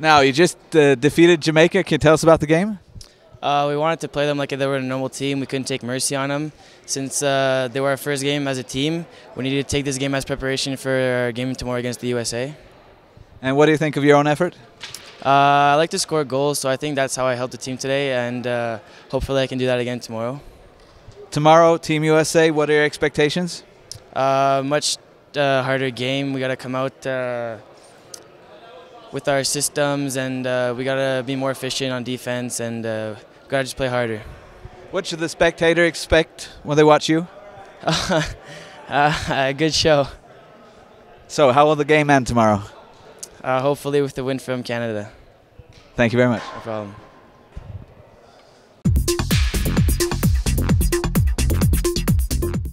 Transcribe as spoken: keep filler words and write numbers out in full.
Now, you just uh, defeated Jamaica. Can you tell us about the game? Uh, we wanted to play them like if they were a normal team. We couldn't take mercy on them. Since uh, they were our first game as a team, we needed to take this game as preparation for our game tomorrow against the U S A. And what do you think of your own effort? Uh, I like to score goals, so I think that's how I helped the team today, and uh, hopefully I can do that again tomorrow. Tomorrow, Team U S A, what are your expectations? Uh, much uh, harder game. We got to come out uh, with our systems, and uh, we got to be more efficient on defense, and uh, got to just play harder. What should the spectator expect when they watch you? uh, a good show. So how will the game end tomorrow? Uh, hopefully with the win from Canada. Thank you very much. No problem.